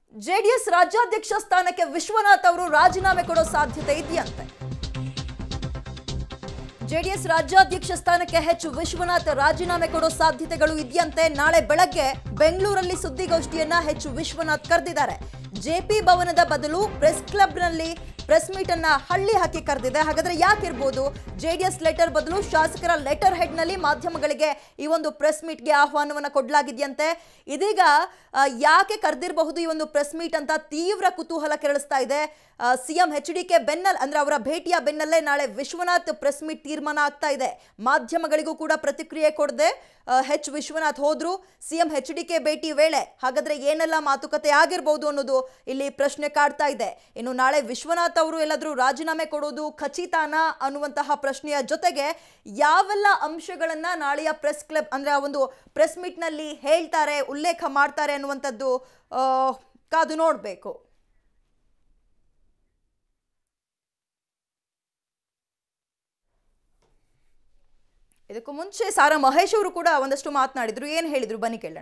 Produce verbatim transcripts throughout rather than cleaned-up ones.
JDS ರಾಜ್ಯಾಧ್ಯಕ್ಷ ಸ್ಥಾನಕ್ಕೆ ವಿಶ್ವನಾಥ್ ಅವರು ರಾಜೀನಾಮೆ ಕೊಡೋ ಸಾಧ್ಯತೆ ಇದೆಯಂತೆ. ಜೆಡಿಎಸ್ ರಾಜ್ಯಾಧ್ಯಕ್ಷ ಸ್ಥಾನಕ್ಕೆ ಎಚ್ ವಿಶ್ವನಾಥ್ ರಾಜೀನಾಮೆ ಕೊಡೋ ಸಾಧ್ಯತೆಗಳು ಇದೆಯಂತೆ. ನಾಳೆ ಬೆಳಗ್ಗೆ ಬೆಂಗಳೂರಲ್ಲಿ ಸುದ್ದಿಗೋಷ್ಠಿಯನ್ನ ಎಚ್ ವಿಶ್ವನಾಥ್ ಕರೆದಿದ್ದಾರೆ. ಜೆಪಿ ಭವನದ ಬದಲು ಪ್ರೆಸ್ ಕ್ಲಬ್ನಲ್ಲಿ ಪ್ರೆಸ್ ಮೀಟ್ ಅನ್ನ ಹಳ್ಳಿ ಹಾಕಿ ಕರೆದಿದೆ. ಹಾಗಾದ್ರೆ ಯಾಕಿರ್ಬೋದು? ಜೆಡಿಎಸ್ ಲೆಟರ್ ಬದಲು ಶಾಸಕರ ಲೆಟರ್ ಹೆಡ್ ನಲ್ಲಿ ಮಾಧ್ಯಮಗಳಿಗೆ ಈ ಒಂದು ಪ್ರೆಸ್ ಮೀಟ್ಗೆ ಆಹ್ವಾನವನ್ನ ಕೊಡಲಾಗಿದೆಯಂತೆ. ಇದೀಗ ಯಾಕೆ ಕರೆದಿರಬಹುದು ಈ ಒಂದು ಪ್ರೆಸ್ ಮೀಟ್ ಅಂತ ತೀವ್ರ ಕುತೂಹಲ ಕೆರಳಿಸ್ತಾ ಇದೆ. ಸಿಎಂ ಎಚ್ ಡಿ ಕೆ ಬೆನ್ನಲ್ ಅಂದ್ರೆ ಅವರ ಭೇಟಿಯ ಬೆನ್ನಲ್ಲೇ ನಾಳೆ ವಿಶ್ವನಾಥ್ ಪ್ರೆಸ್ ಮೀಟ್ ತೀರ್ಮಾನ ಆಗ್ತಾ ಇದೆ. ಮಾಧ್ಯಮಗಳಿಗೂ ಕೂಡ ಪ್ರತಿಕ್ರಿಯೆ ಕೊಡದೆ ಎಚ್ ವಿಶ್ವನಾಥ್ ಹೋದ್ರು. ಸಿಎಂ ಎಚ್ ಡಿ ಕೆ ಭೇಟಿ ವೇಳೆ ಹಾಗಾದ್ರೆ ಏನೆಲ್ಲ ಮಾತುಕತೆ ಆಗಿರಬಹುದು ಅನ್ನೋದು ಇಲ್ಲಿ ಪ್ರಶ್ನೆ ಕಾಡ್ತಾ ಇದೆ. ಇನ್ನು ನಾಳೆ ವಿಶ್ವನಾಥ್ ಅವರು ಎಲ್ಲಾದ್ರೂ ರಾಜೀನಾಮೆ ಕೊಡೋದು ಖಚಿತಾನಾ ಅನ್ನುವಂತಹ ಪ್ರಶ್ನೆಯ ಜೊತೆಗೆ ಯಾವೆಲ್ಲ ಅಂಶಗಳನ್ನ ನಾಳೆಯ ಪ್ರೆಸ್ ಕ್ಲಬ್ ಅಂದ್ರೆ ಆ ಒಂದು ಪ್ರೆಸ್ ಮೀಟ್ ನಲ್ಲಿ ಹೇಳ್ತಾರೆ, ಉಲ್ಲೇಖ ಮಾಡ್ತಾರೆ ಅನ್ನುವಂಥದ್ದು ಕಾದು ನೋಡ್ಬೇಕು. ಇದಕ್ಕೂ ಮುಂಚೆ ಸಾರಾ ಮಹೇಶ್ ಅವರು ಕೂಡ ಒಂದಷ್ಟು ಮಾತನಾಡಿದ್ರು. ಏನ್ ಹೇಳಿದ್ರು ಬನ್ನಿ ಕೇಳೋಣ.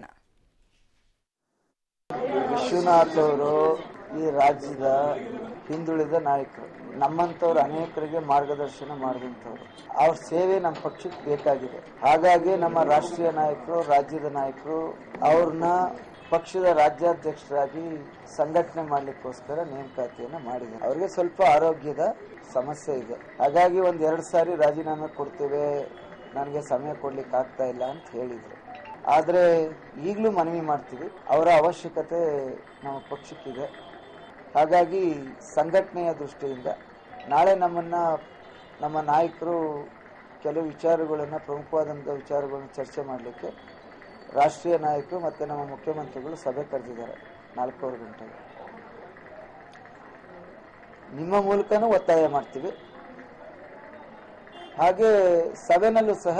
ವಿಶ್ವನಾಥ್ ಅವರು ಈ ರಾಜ್ಯದ ಹಿಂದುಳಿದ ನಾಯಕರು, ನಮ್ಮಂತವ್ರು ಅನೇಕರಿಗೆ ಮಾರ್ಗದರ್ಶನ ಮಾಡಿದಂಥವ್ರು. ಅವ್ರ ಸೇವೆ ನಮ್ಮ ಪಕ್ಷಕ್ಕೆ ಬೇಕಾಗಿದೆ. ಹಾಗಾಗಿ ನಮ್ಮ ರಾಷ್ಟ್ರೀಯ ನಾಯಕರು, ರಾಜ್ಯದ ನಾಯಕರು ಅವ್ರನ್ನ ಪಕ್ಷದ ರಾಜ್ಯಾಧ್ಯಕ್ಷರಾಗಿ ಸಂಘಟನೆ ಮಾಡ್ಲಿಕ್ಕೋಸ್ಕರ ನೇಮಕಾತಿಯನ್ನ ಮಾಡಿದ್ದಾರೆ. ಅವ್ರಿಗೆ ಸ್ವಲ್ಪ ಆರೋಗ್ಯದ ಸಮಸ್ಯೆ ಇದೆ. ಹಾಗಾಗಿ ಒಂದ್ ಎರಡು ಸಾರಿ ರಾಜೀನಾಮೆ ಕೊಡ್ತೇವೆ, ನನಗೆ ಸಮಯ ಕೊಡ್ಲಿಕ್ಕೆ ಆಗ್ತಾ ಇಲ್ಲ ಅಂತ ಹೇಳಿದ್ರು. ಆದ್ರೆ ಈಗಲೂ ಮನವಿ ಮಾಡ್ತೀವಿ, ಅವರ ಅವಶ್ಯಕತೆ ನಮ್ಮ ಪಕ್ಷಕ್ಕಿದೆ. ಹಾಗಾಗಿ ಸಂಘಟನೆಯ ದೃಷ್ಟಿಯಿಂದ ನಾಳೆ ನಮ್ಮನ್ನ ನಮ್ಮ ನಾಯಕರು ಕೆಲವು ವಿಚಾರಗಳನ್ನ ಪ್ರಮುಖವಾದಂಥ ವಿಚಾರಗಳನ್ನು ಚರ್ಚೆ ಮಾಡಲಿಕ್ಕೆ ರಾಷ್ಟ್ರೀಯ ನಾಯಕರು ಮತ್ತೆ ನಮ್ಮ ಮುಖ್ಯಮಂತ್ರಿಗಳು ಸಭೆ ಕರೆದಿದ್ದಾರೆ ನಾಲ್ಕೂವರೆ ಗಂಟೆಗೆ. ನಿಮ್ಮ ಮೂಲಕನೂ ಒತ್ತಾಯ ಮಾಡ್ತೀವಿ. ಹಾಗೆ ಸಭೆನಲ್ಲೂ ಸಹ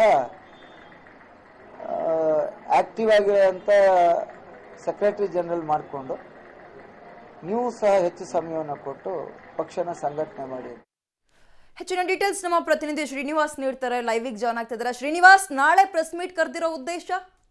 ಆಕ್ಟಿವ್ ಆಗಿರುವಂತ ಸೆಕ್ರೆಟರಿ ಜನರಲ್ ಮಾಡಿಕೊಂಡು ನೀವು ಸಹ ಹೆಚ್ಚು ಸಮಯವನ್ನು ಕೊಟ್ಟು ಪಕ್ಷನ ಸಂಘಟನೆ ಮಾಡಿ. ಹೆಚ್ಚಿನ ಡೀಟೇಲ್ಸ್ ನಮ್ಮ ಪ್ರತಿನಿಧಿ ಶ್ರೀನಿವಾಸ್ ನೀಡ್ತಾರೆ. ಲೈವ್ ಜಾಯ್ನ್ ಆಗ್ತಿದ್ದಾರೆ. ಶ್ರೀನಿವಾಸ್, ನಾಳೆ ಪ್ರೆಸ್ ಮೀಟ್ ಕರೆದಿರೋ ಉದ್ದೇಶ?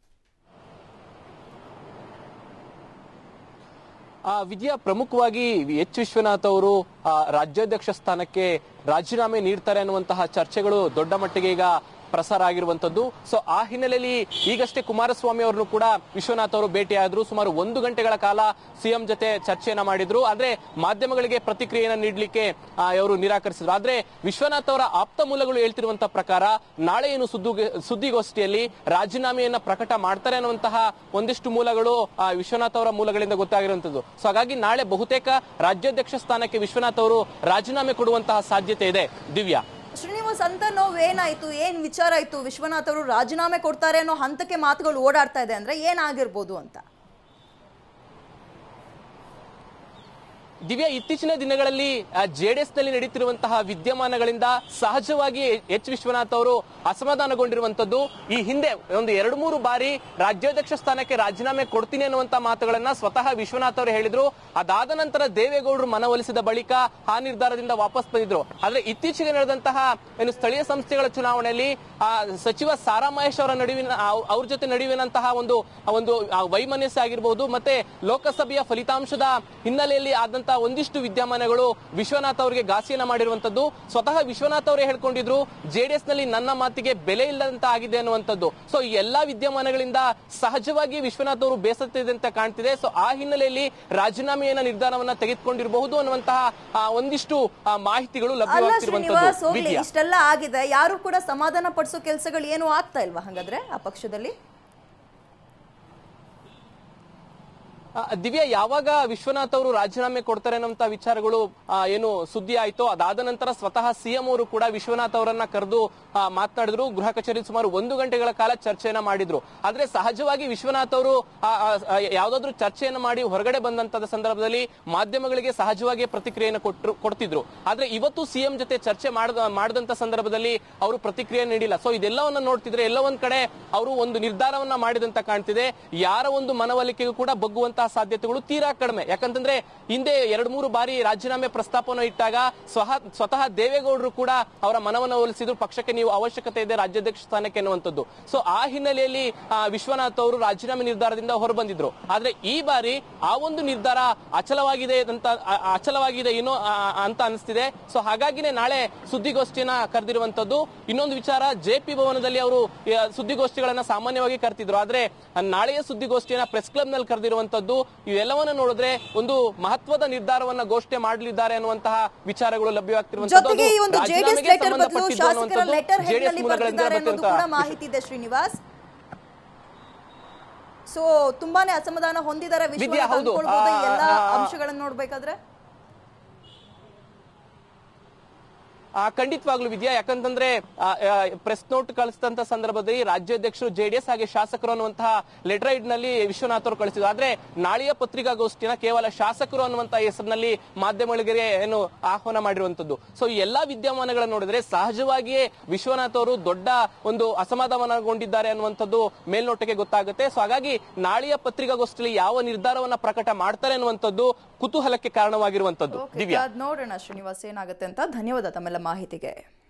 ವಿದ್ಯಾ, ಪ್ರಮುಖವಾಗಿ ಎಚ್ ವಿಶ್ವನಾಥ್ ಅವರು ರಾಜ್ಯಾಧ್ಯಕ್ಷ ಸ್ಥಾನಕ್ಕೆ ರಾಜೀನಾಮೆ ನೀಡ್ತಾರೆ ಅನ್ನುವಂತಹ ಚರ್ಚೆಗಳು ದೊಡ್ಡ ಮಟ್ಟಿಗೆ ಈಗ ಪ್ರಸಾರ ಆಗಿರುವಂತದ್ದು. ಸೊ ಆ ಹಿನ್ನೆಲೆಯಲ್ಲಿ ಈಗಷ್ಟೇ ಕುಮಾರಸ್ವಾಮಿ ಅವರನ್ನು ಕೂಡ ವಿಶ್ವನಾಥ್ ಅವರು ಭೇಟಿಯಾದ್ರು. ಸುಮಾರು ಒಂದು ಗಂಟೆಗಳ ಕಾಲ ಸಿಎಂ ಜೊತೆ ಚರ್ಚೆಯನ್ನ ಮಾಡಿದ್ರು. ಆದ್ರೆ ಮಾಧ್ಯಮಗಳಿಗೆ ಪ್ರತಿಕ್ರಿಯೆಯನ್ನ ನೀಡಲಿಕ್ಕೆ ಅವರು ನಿರಾಕರಿಸಿದ್ರು. ಆದ್ರೆ ವಿಶ್ವನಾಥ್ ಅವರ ಆಪ್ತ ಮೂಲಗಳು ಹೇಳ್ತಿರುವಂತಹ ಪ್ರಕಾರ ನಾಳೆ ಏನು ಸುದ್ದಿಗೋಷ್ಠಿಯಲ್ಲಿ ರಾಜೀನಾಮೆಯನ್ನ ಪ್ರಕಟ ಮಾಡ್ತಾರೆ ಅನ್ನುವಂತಹ ಒಂದಿಷ್ಟು ಮೂಲಗಳು ವಿಶ್ವನಾಥ್ ಅವರ ಮೂಲಗಳಿಂದ ಗೊತ್ತಾಗಿರುವಂತದ್ದು. ಸೊ ಹಾಗಾಗಿ ನಾಳೆ ಬಹುತೇಕ ರಾಜ್ಯಾಧ್ಯಕ್ಷ ಸ್ಥಾನಕ್ಕೆ ವಿಶ್ವನಾಥ್ ಅವರು ರಾಜೀನಾಮೆ ಕೊಡುವಂತಹ ಸಾಧ್ಯತೆ ಇದೆ. ದಿವ್ಯಾ, ಶ್ರೀನಿವಾಸ್, ಅಂತ ನೋವು ಏನಾಯ್ತು, ಏನ್ ವಿಚಾರ ಆಯ್ತು? ವಿಶ್ವನಾಥ್ ಅವರು ರಾಜೀನಾಮೆ ಕೊಡ್ತಾರೆ ಅನ್ನೋ ಹಂತಕ್ಕೆ ಮಾತುಗಳು ಓಡಾಡ್ತಾ ಇದೆ ಅಂದ್ರೆ ಏನಾಗಿರ್ಬೋದು ಅಂತ? ದಿವ್ಯಾ, ಇತ್ತೀಚಿನ ದಿನಗಳಲ್ಲಿ ಜೆಡಿಎಸ್ ನಲ್ಲಿ ನಡೀತಿರುವಂತಹ ವಿದ್ಯಮಾನಗಳಿಂದ ಸಹಜವಾಗಿ ಎಚ್ ವಿಶ್ವನಾಥ್ ಅವರು ಅಸಮಾಧಾನಗೊಂಡಿರುವಂತದ್ದು. ಈ ಹಿಂದೆ ಒಂದು ಎರಡು ಮೂರು ಬಾರಿ ರಾಜ್ಯಾಧ್ಯಕ್ಷ ಸ್ಥಾನಕ್ಕೆ ರಾಜೀನಾಮೆ ಕೊಡ್ತೀನಿ ಅನ್ನುವಂತ ಮಾತುಗಳನ್ನ ಸ್ವತಃ ವಿಶ್ವನಾಥ್ ಅವರು ಹೇಳಿದ್ರು. ಅದಾದ ನಂತರ ದೇವೇಗೌಡರು ಮನವೊಲಿಸಿದ ಬಳಿಕ ಆ ನಿರ್ಧಾರದಿಂದ ವಾಪಸ್ ಬಂದಿದ್ರು. ಆದ್ರೆ ಇತ್ತೀಚೆಗೆ ನಡೆದಂತಹ ಏನು ಸ್ಥಳೀಯ ಸಂಸ್ಥೆಗಳ ಚುನಾವಣೆಯಲ್ಲಿ ಆ ಸಚಿವ ಸಾರಾ ಮಹೇಶ್ ಅವರ ನಡುವಿನ ಅವ್ರ ಜೊತೆ ನಡುವಿನಂತಹ ಒಂದು ಒಂದು ವೈಮನಸ್ಸು ಆಗಿರಬಹುದು, ಮತ್ತೆ ಲೋಕಸಭೆಯ ಫಲಿತಾಂಶದ ಹಿನ್ನೆಲೆಯಲ್ಲಿ ಆದಂತಹ ಒಂದಿಷ್ಟು ವಿದ್ಯಮಾನಗಳು ವಿಶ್ವನಾಥ್ ಅವರಿಗೆ ಘಾಸಿಯನ್ನ ಮಾಡಿರುವಂತದ್ದು. ಸ್ವತಃ ವಿಶ್ವನಾಥ್ ಅವರೇ ಹೇಳ್ಕೊಂಡಿದ್ರು, ಜೆಡಿಎಸ್ ನಲ್ಲಿ ನನ್ನ ಮಾತಿಗೆ ಬೆಲೆ ಇಲ್ಲದಂತ ಆಗಿದೆ ಅನ್ನುವಂಥದ್ದು. ಸೊ ಈ ಎಲ್ಲಾ ವಿದ್ಯಮಾನಗಳಿಂದ ಸಹಜವಾಗಿ ವಿಶ್ವನಾಥ್ ಅವರು ಬೇಸತ್ತಿದೆ ಅಂತ ಕಾಣ್ತಿದೆ. ಸೊ ಆ ಹಿನ್ನೆಲೆಯಲ್ಲಿ ರಾಜೀನಾಮೆಯನ್ನ ನಿರ್ಧಾರವನ್ನ ತೆಗೆದುಕೊಂಡಿರಬಹುದು ಅನ್ನುವಂತಹ ಒಂದಿಷ್ಟು ಮಾಹಿತಿಗಳು ಲಭ್ಯವಾಗ್ತಿರುವಂತದ್ದು. ಇಷ್ಟೆಲ್ಲ ಆಗಿದೆ, ಯಾರು ಕೂಡ ಸಮಾಧಾನ ಪಡಿಸೋ ಕೆಲಸಗಳು ಏನು ಆಗ್ತಾ ಇಲ್ವಾ ಹಾಗಾದ್ರೆ ಆ ಪಕ್ಷದಲ್ಲಿ? ದಿವ್ಯಾ, ಯಾವಾಗ ವಿಶ್ವನಾಥ್ ಅವರು ರಾಜೀನಾಮೆ ಕೊಡ್ತಾರೆ ಅನ್ನುವಂತ ವಿಚಾರಗಳು ಏನು ಸುದ್ದಿ ಆಯ್ತೋ ಅದಾದ ನಂತರ ಸ್ವತಃ ಸಿಎಂ ಅವರು ಕೂಡ ವಿಶ್ವನಾಥ್ ಅವರನ್ನ ಕರೆದು ಮಾತನಾಡಿದ್ರು. ಗೃಹ ಕಚೇರಿ ಸುಮಾರು ಒಂದು ಗಂಟೆಗಳ ಕಾಲ ಚರ್ಚೆಯನ್ನ ಮಾಡಿದ್ರು. ಆದ್ರೆ ಸಹಜವಾಗಿ ವಿಶ್ವನಾಥ್ ಅವರು ಯಾವ್ದಾದ್ರು ಚರ್ಚೆಯನ್ನು ಮಾಡಿ ಹೊರಗಡೆ ಬಂದಂತ ಸಂದರ್ಭದಲ್ಲಿ ಮಾಧ್ಯಮಗಳಿಗೆ ಸಹಜವಾಗಿ ಪ್ರತಿಕ್ರಿಯೆಯನ್ನು ಕೊಟ್ಟರು ಕೊಡ್ತಿದ್ರು. ಆದ್ರೆ ಇವತ್ತು ಸಿಎಂ ಜೊತೆ ಚರ್ಚೆ ಮಾಡಿದಂತ ಸಂದರ್ಭದಲ್ಲಿ ಅವರು ಪ್ರತಿಕ್ರಿಯೆ ನೀಡಿಲ್ಲ. ಸೊ ಇದೆಲ್ಲವನ್ನ ನೋಡ್ತಿದ್ರೆ ಎಲ್ಲ ಒಂದ್ ಕಡೆ ಅವರು ಒಂದು ನಿರ್ಧಾರವನ್ನ ಮಾಡಿದಂತ ಕಾಣ್ತಿದೆ. ಯಾರ ಒಂದು ಮನವೊಲಿಕೆಗೂ ಕೂಡ ಬಗ್ಗುವಂತಹ ಆಗುವಂತಹ ಸಾಧ್ಯತೆಗಳು ತೀರಾ ಕಡಿಮೆ. ಯಾಕಂತಂದ್ರೆ ಹಿಂದೆ ಎರಡ್ ಮೂರು ಬಾರಿ ರಾಜೀನಾಮೆ ಪ್ರಸ್ತಾಪವನ್ನು ಇಟ್ಟಾಗ ಸ್ವಹ ಸ್ವತಃ ದೇವೇಗೌಡರು ಕೂಡ ಅವರ ಮನವನ್ನು ಒಲಿಸಿದ್ರು, ಪಕ್ಷಕ್ಕೆ ನೀವು ಅವಶ್ಯಕತೆ ಇದೆ ರಾಜ್ಯಾಧ್ಯಕ್ಷ ಸ್ಥಾನಕ್ಕೆ ಎನ್ನುವಂಥದ್ದು. ಸೊ ಆ ಹಿನ್ನೆಲೆಯಲ್ಲಿ ವಿಶ್ವನಾಥ್ ಅವರು ರಾಜೀನಾಮೆ ನಿರ್ಧಾರದಿಂದ ಹೊರಬಂದಿದ್ರು. ಆದ್ರೆ ಈ ಬಾರಿ ಆ ಒಂದು ನಿರ್ಧಾರ ಅಚಲವಾಗಿದೆ ಅಂತ ಅಚಲವಾಗಿದೆ ಏನೋ ಅಂತ ಅನಿಸ್ತಿದೆ. ಸೊ ಹಾಗಾಗಿನೇ ನಾಳೆ ಸುದ್ದಿಗೋಷ್ಠಿಯನ್ನ ಕರೆದಿರುವಂತದ್ದು. ಇನ್ನೊಂದು ವಿಚಾರ, ಜೆ ಪಿ ಭವನದಲ್ಲಿ ಅವರು ಸುದ್ದಿಗೋಷ್ಠಿಗಳನ್ನ ಸಾಮಾನ್ಯವಾಗಿ ಕರೆತಿದ್ರು, ಆದ್ರೆ ನಾಳೆಯ ಸುದ್ದಿಗೋಷ್ಠಿಯನ್ನ ಪ್ರೆಸ್ ಕ್ಲಬ್ ನಲ್ಲಿ ಕರೆದಿರುವಂತದ್ದು. ಇವೆಲ್ಲವನ್ನ ನೋಡಿದ್ರೆ ಒಂದು ಮಹತ್ವದ ನಿರ್ಧಾರವನ್ನ ಘೋಷಣೆ ಮಾಡಲಿದ್ದಾರೆ ಅನ್ನುವಂತಹ ವಿಚಾರಗಳು ಲಭ್ಯವಾಗ್ತಿರುವಂತದ್ದು. ಮಾಹಿತಿ ಇದೆ ಶ್ರೀನಿವಾಸ್. ಸೊ ತುಂಬಾನೇ ಅಸಮಾಧಾನ ಹೊಂದಿದ್ದಾರೆ ವಿಶ್ವನಾಥ್ ಎಲ್ಲ ಅಂಶಗಳನ್ನು ನೋಡ್ಬೇಕಾದ್ರೆ. ಖಂಡಿತವಾಗ್ಲೂ ವಿದ್ಯಾ, ಯಾಕಂತಂದ್ರೆ ಪ್ರೆಸ್ ನೋಟ್ ಕಳಿಸಿದಂತ ಸಂದರ್ಭದಲ್ಲಿ ರಾಜ್ಯಾಧ್ಯಕ್ಷರು ಜೆಡಿಎಸ್ ಹಾಗೆ ಶಾಸಕರು ಅನ್ನುವಂತಹ ಲೆಟರ್ ಐಡ್ ನಲ್ಲಿ ವಿಶ್ವನಾಥ್ ಅವರು ಕಳಿಸಿದ್ರು. ಆದ್ರೆ ನಾಳೆಯ ಪತ್ರಿಕಾಗೋಷ್ಠಿನ ಕೇವಲ ಶಾಸಕರು ಅನ್ನುವಂತಹ ಹೆಸರಿನಲ್ಲಿ ಮಾಧ್ಯಮಗಳಿಗೆ ಏನು ಆಹ್ವಾನ ಮಾಡಿರುವಂತದ್ದು. ಸೊ ಈ ಎಲ್ಲಾ ವಿದ್ಯಮಾನಗಳನ್ನು ನೋಡಿದ್ರೆ ಸಹಜವಾಗಿಯೇ ವಿಶ್ವನಾಥ್ ಅವರು ದೊಡ್ಡ ಒಂದು ಅಸಮಾಧಾನಗೊಂಡಿದ್ದಾರೆ ಅನ್ನುವಂಥದ್ದು ಮೇಲ್ನೋಟಕ್ಕೆ ಗೊತ್ತಾಗುತ್ತೆ. ಸೊ ಹಾಗಾಗಿ ನಾಳೆಯ ಪತ್ರಿಕಾಗೋಷ್ಠಿಯಲ್ಲಿ ಯಾವ ನಿರ್ಧಾರವನ್ನ ಪ್ರಕಟ ಮಾಡ್ತಾರೆ ಅನ್ನುವಂಥದ್ದು ಕುತೂಹಲಕ್ಕೆ ಕಾರಣವಾಗಿರುವಂತದ್ದು. ದಿವ್ಯಾ, ನೋಡೋಣ ಶ್ರೀನಿವಾಸ್ ಏನಾಗುತ್ತೆ ಅಂತ. ಧನ್ಯವಾದ ತಮ್ಮೆಲ್ಲ ಮಾಹಿತಿಗೆ.